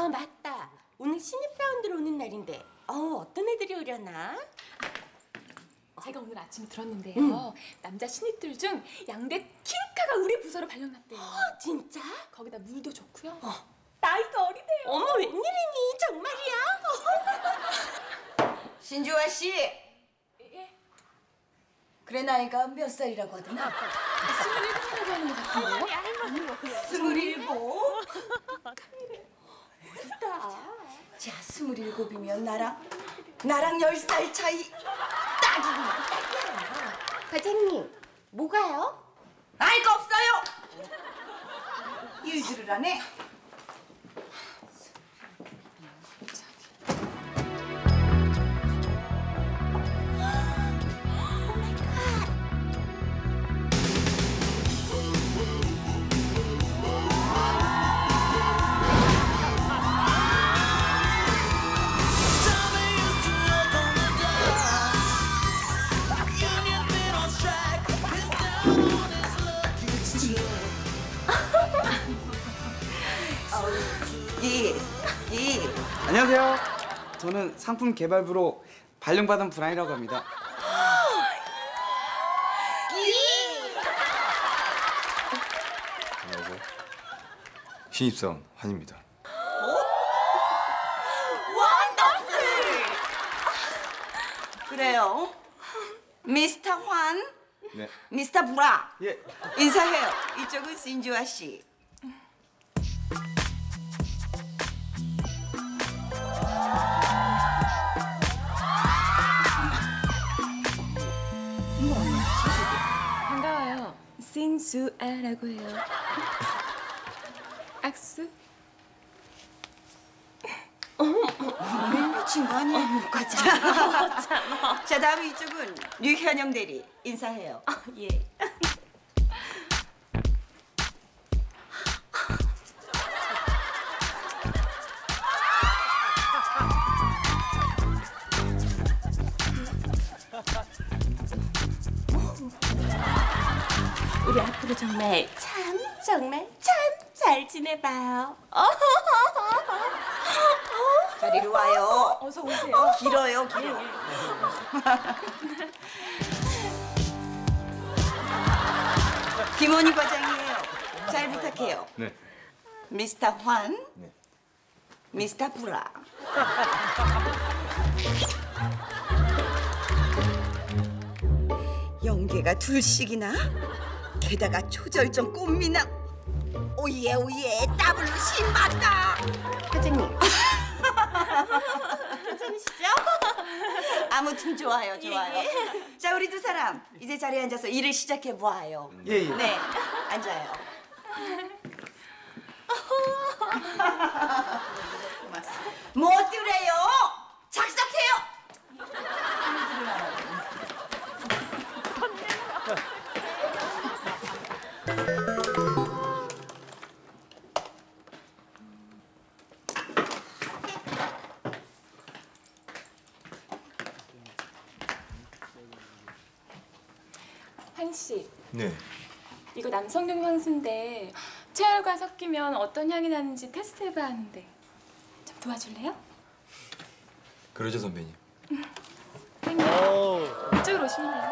맞다. 오늘 신입사원들 오는 날인데 어떤 애들이 오려나? 제가 오늘 아침에 들었는데요. 남자 신입들 중 양대 킹카가 우리 부서로 발령났대요. 진짜? 거기다 물도 좋고요. 나이도 어리대요. 어머, 웬일이니? 정말이야? 신주아 씨. 예? 그래, 나이가 몇 살이라고 하더나? 27이라고 하는 것 같은데요? 27? 멋있다. 자, 27이면 나랑 10살 차이 딱이구나. 과장님, 뭐가요? 알 거 없어요. 일들을 안 해. 안녕하세요. 저는 상품 개발부로 발령받은 브라이라고 합니다. 안녕하세요. 신입사원 환입니다. 원더풀! 그래요. 미스터 환, 네. 미스터 브라. 예. 인사해요. 이쪽은 신주아 씨. 반가워요. 신수아라고 해요. 악수? 미친 거 아니야? 못 가자. 자, 다음 이쪽은 류현영 대리. 인사해요. 예. 우리 앞으로 정말 참 잘 지내봐요. 저리로 와요. 어서 오세요. 길어요. 김원희 과장이에요. 잘 부탁해요. 네. 미스터 환, 네. 미스터 브라. 연계가 둘씩이나? 게다가 초절정 꽃미남. 오예 더블로 신받다. 과장님. 괜찮으시죠? 아무튼 좋아요. 자, 우리 두 사람 이제 자리에 앉아서 일을 시작해 보아요. 예. 네, 앉아요. 뭐 어때래요? 작석해요. 한 씨, 네. 이거 남성용 향수인데 체열과 섞이면 어떤 향이 나는지 테스트해봐야 하는데 좀 도와줄래요? 그러죠, 선배님. 선생님, 이쪽으로 오시면 돼요.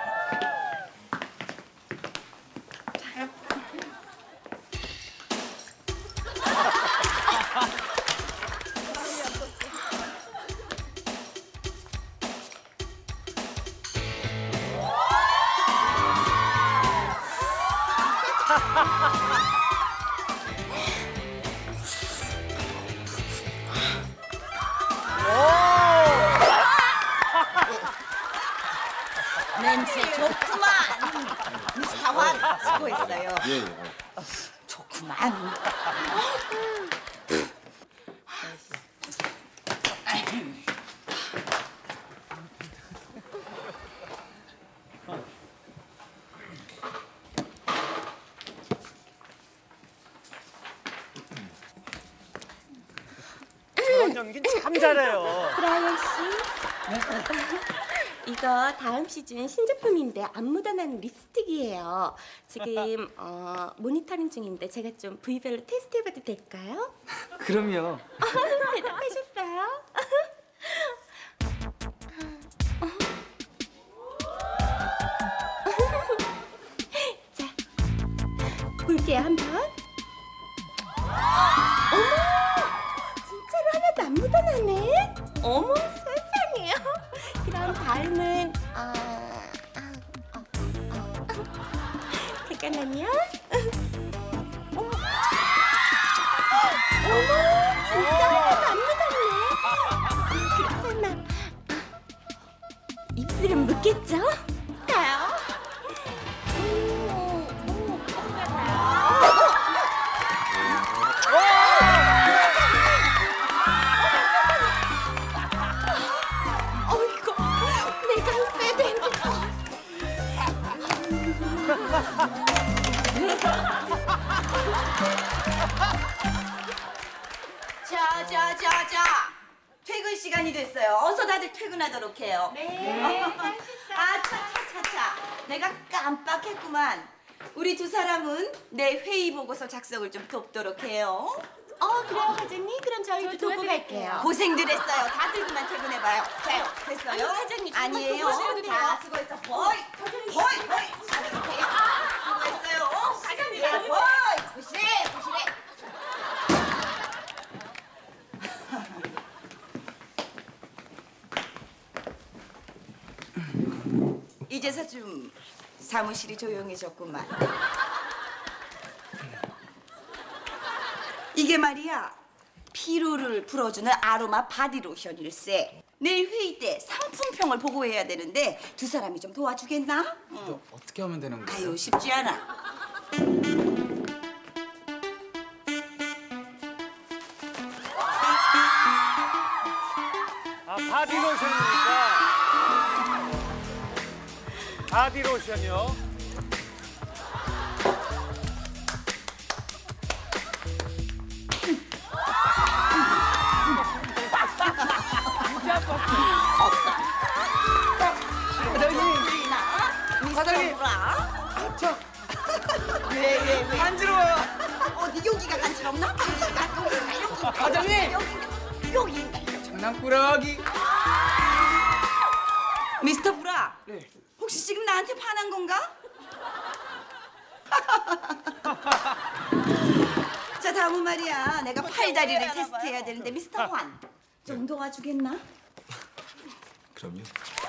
냄새 좋구만. 사환 수고했어요. 예. 좋구만. 저런 연기 참 잘해요. 브라이언 씨. 이거 다음 시즌 신제품인데 안 묻어나는 립스틱이에요. 지금 모니터링 중인데 제가 좀 부위별로 테스트해봐도 될까요? 그럼요. 대답하셨어요? 자, 볼게요 한번. 어머, 진짜로 하나도 안 묻어나네. 어머 세상에요. 그럼 다음은 잠깐만요. 어머, 진짜 하나도 안 묻었네. 그럼 설마 입술은 묻겠죠? 가요. 어이구, 내가 했어야 되는데. 자. 퇴근 시간이 됐어요. 어서 다들 퇴근하도록 해요. 네. 차차차차. 내가 깜빡했구만. 우리 두 사람은 내 회의 보고서 작성을 좀 돕도록 해요. 그래요, 과장님. 그럼 저희도 저 도고 도와드릴게요. 갈게요. 고생들 했어요. 다들 그만 퇴근해봐요. 자, 됐어요? 아니, 과장님, 정말 아니에요. 도와주셔도 돼요. 자, 수고했어. 보이. 수고했어요. 과장님, 보이. 부실해. 이제서 좀 사무실이 조용해졌구만. 이게 말이야, 피로를 풀어주는 아로마 바디로션일세. 내일 회의 때 상품평을 보고해야 되는데 두 사람이 좀 도와주겠나? 또 어떻게 하면 되는 거예요? 아유, 쉽지 않아. 바디로션이니까. 바디로션이요. 과장님! 저. 왜? 간지러워요. 어디 여기가 간지럽나? 여기가. 과장님! 여기인가? 장난꾸러기. 미스터 브라. 네. 혹시 지금 나한테 반한 건가? 자, 다음은 말이야. 내가 팔다리를 테스트해야 되는데 미스터 환. 좀 도와주겠나? 그럼요.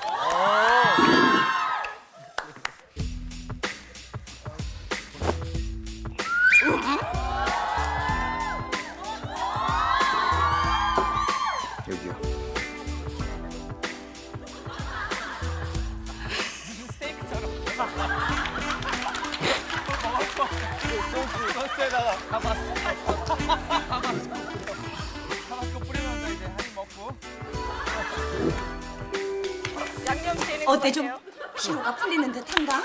여기요. 소스에다가 타바스코 뿌리면서 이제 한 입 먹고. 어때, 좀 피로가 풀리는 듯한가?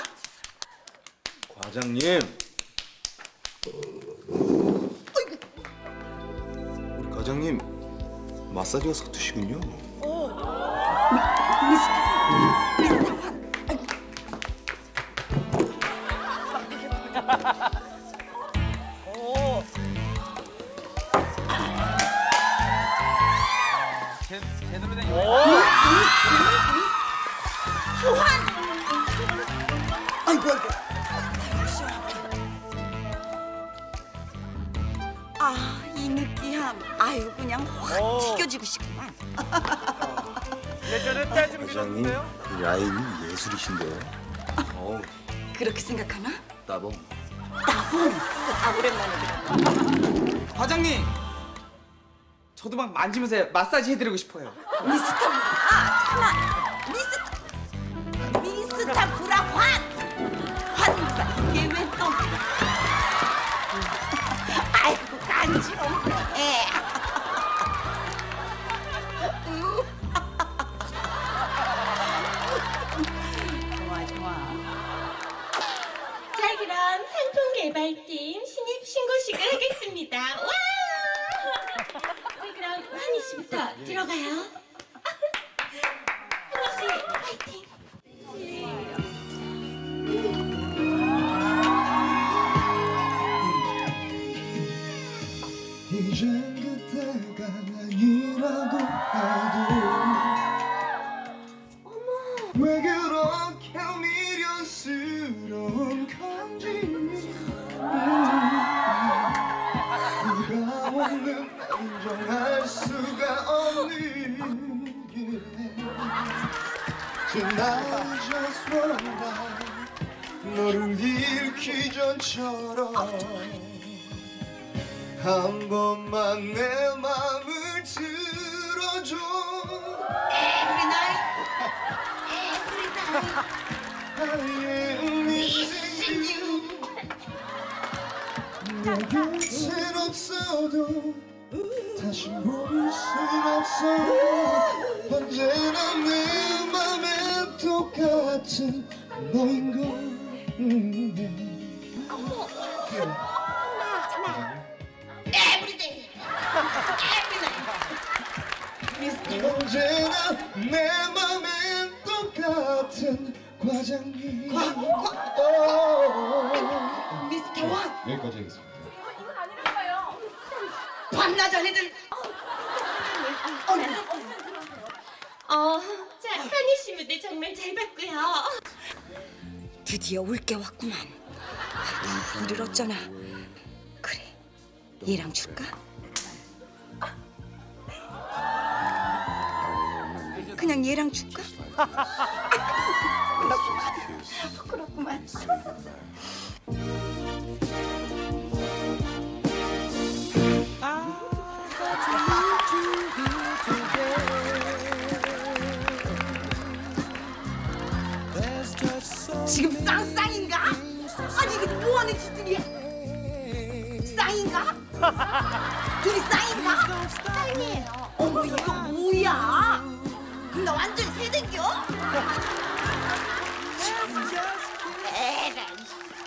과장님. 우리 과장님 마사지가 서투시군요. 미스터 환. 오. 제대로 된 거. 아이고. 이 느끼함. 아유, 그냥 확 오. 튀겨지고 싶구만. 예전에 때좀 과장님 밀었는데요. 이 라인이 예술이신데요. 어우, 그렇게 생각하나? 따봉. 오랜만에 들어. 과장님! 저도 막 만지면서 마사지 해드리고 싶어요. 미스터 브라. 미스터 브라 환. 이게 왜 또? 아이고, 간지럽네. 좋아. 자, 그럼 상품 개발팀 신입 신고식을 하겠습니다. 와! 자, 그럼 환희 씨부터 들어가요. 환희 씨, 파이팅! 이젠 그때가 아니라고 해도 왜 그렇게 미련스러운 건지 네가 없는 인정할 수가 없는 길에 Tonight I just wanna 너를 잃기 전처럼 한 번만 내 맘을 들어줘 Every night I am missing you 내 곁엔 없어도 다시 볼 순 없어 언제나 내 맘에 똑같은 너인 걸 Every day Every night 언제나 내 맘에 똑같은 과장님 미스터 원 여기까지 하겠습니다 밤낮 애들 자, 한희 씨 무대 정말 잘 봤고요. 드디어 올 게 왔구만. 이를 어쩌나. 그래, 얘랑 줄까? 그냥 얘랑 줄까? 부끄럽구만. 지금 쌍쌍인가? 아니 이게 뭐하는 짓들이야? 쌍인가? 둘이 쌍인가? 쌍이에요. 어머 이거 뭐야? 그럼 나 완전 세대겨? 에라이.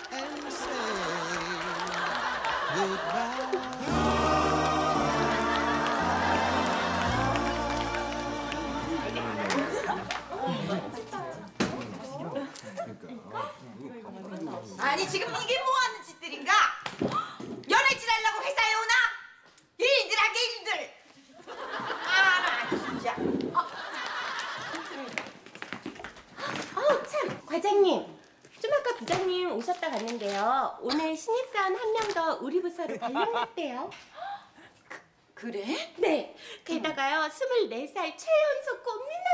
아니 지금 이게 뭐하는 짓들인가? 연애질 하려고 회사에 오나? 일들 하게 일들. 아 진짜. 참, 과장님. 좀 아까 부장님 오셨다 갔는데요. 오늘 신입사원 한 명 더 우리 부서로 발령났대요. 그래? 네. 게다가요, 24살 최연소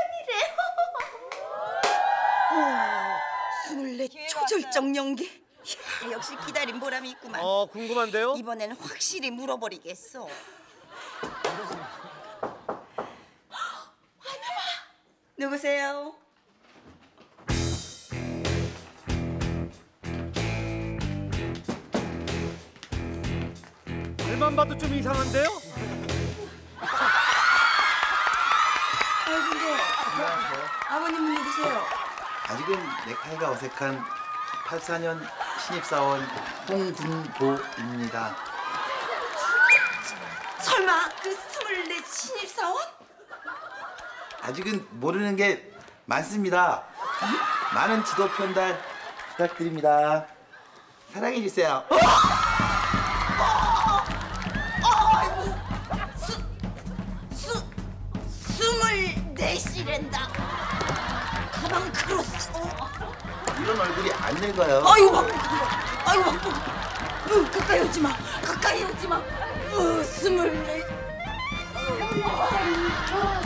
꽃미남이래요. 24 초절정 연계. 이야, 역시 기다린 보람이 있구만. 궁금한데요? 이번에는 확실히 물어버리겠어. 누구세요? 말만 봐도 좀 이상한데요? 근데 아버님 누구세요? 아직은 넥타이가 어색한 84년 신입사원 홍군보입니다. 설마 그 24 신입사원? 아직은 모르는 게 많습니다. 많은 지도 편달 부탁드립니다. 사랑해 주세요. 아이고 24시랜다. 가방 크로스. 이런 얼굴이 안 늙어요. 아이고 바쁘. 가까이 오지 마. 24.